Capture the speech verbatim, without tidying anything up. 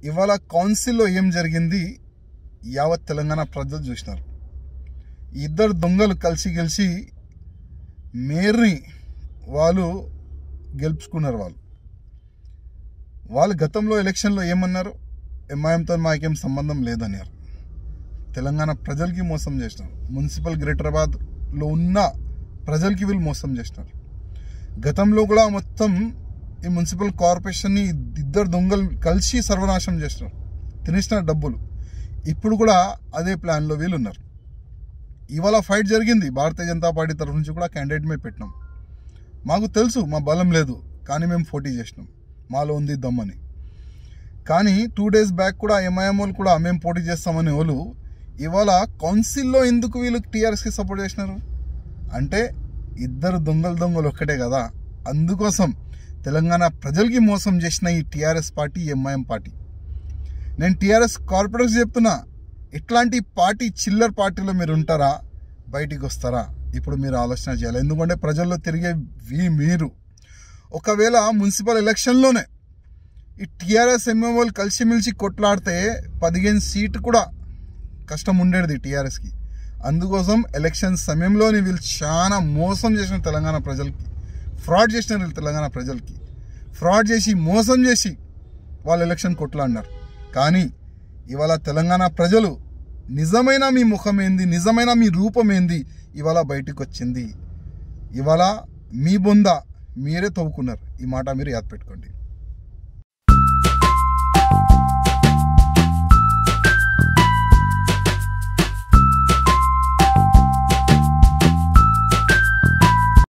ఇవాళ కౌన్సిల్లో ఏం జరిగింది యావత్ తెలంగాణ ప్రజలు చూసినారు. ఇద్దరు దొంగలు కలిసి గెలిచి మేయర్ని వాళ్ళు గెలుచుకున్నారు. వాళ్ళు వాళ్ళు గతంలో ఎలక్షన్లో ఏమన్నారు, ఎంఐఎంతో మాకేం సంబంధం లేదన్నారు. తెలంగాణ ప్రజలకి మోసం చేసినారు. మున్సిపల్ గ్రేటరాబాద్లో ఉన్న ప్రజలకి వీళ్ళు మోసం చేసినారు. గతంలో కూడా మొత్తం ఈ మున్సిపల్ కార్పొరేషన్ని ఇద్దరు దొంగలు కలిసి సర్వనాశనం చేసినారు, తినేసిన డబ్బులు. ఇప్పుడు కూడా అదే ప్లాన్లో వీళ్ళు ఉన్నారు. ఇవాళ ఫైట్ జరిగింది. భారతీయ జనతా పార్టీ తరఫు నుంచి కూడా క్యాండిడేట్ మేము పెట్టినాం. మాకు తెలుసు మా బలం లేదు, కానీ మేము పోటీ చేసినాం, మాలో ఉంది దమ్మని. కానీ టూ డేస్ బ్యాక్ కూడా ఎంఐఎం వాళ్ళు కూడా మేము పోటీ చేస్తామని వాళ్ళు ఇవాళ కౌన్సిల్లో ఎందుకు వీళ్ళు టీఆర్ఎస్కి సపోర్ట్ చేసినారు అంటే ఇద్దరు దొంగలు దొంగలు ఒక్కటే కదా. అందుకోసం తెలంగాణ ప్రజలకి మోసం చేసిన ఈ టీఆర్ఎస్ పార్టీ, ఎంఐఎం పార్టీ. నేను టీఆర్ఎస్ కార్పొరేటర్స్ చెప్తున్నా, ఇట్లాంటి పార్టీ చిల్లర్ పార్టీలో మీరు ఉంటారా, బయటికి వస్తారా? ఇప్పుడు మీరు ఆలోచన చేయాలి. ఎందుకంటే ప్రజల్లో తిరిగే మీరు ఒకవేళ మున్సిపల్ ఎలక్షన్లోనే ఈ టీఆర్ఎస్ ఎంఎంఓలు కలిసిమెలిసి కొట్లాడితే పదిహేను సీటు కూడా కష్టం ఉండేది టీఆర్ఎస్కి. అందుకోసం ఎలక్షన్ సమయంలోని వీళ్ళు చాలా మోసం చేసిన తెలంగాణ ప్రజలకి, ఫ్రాడ్ చేసినారు వీళ్ళు తెలంగాణ ప్రజలకి. ఫ్రాడ్ చేసి మోసం చేసి వాళ్ళు ఎలక్షన్ కొట్లాడినారు. కానీ ఇవాళ తెలంగాణ ప్రజలు నిజమైన మీ ముఖం ఏంది, నిజమైన మీ రూపం ఏంది ఇవాళ బయటికి వచ్చింది. ఇవాళ మీ బొంద మీరే తవ్వుకున్నారు. ఈ మాట మీరు యాద పెట్టుకోండి.